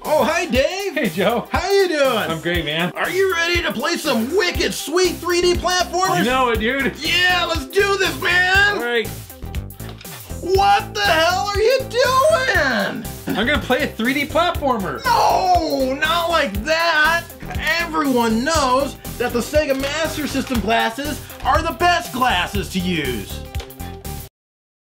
Oh, hi, Dave. Hey, Joe. How you doing? I'm great, man. Are you ready to play some wicked sweet 3D platformers? You know it, dude. Yeah, let's do this, man. All right. What the hell are you doing? I'm gonna play a 3D platformer. No, not like that. Everyone knows that the Sega Master System glasses are the best glasses to use.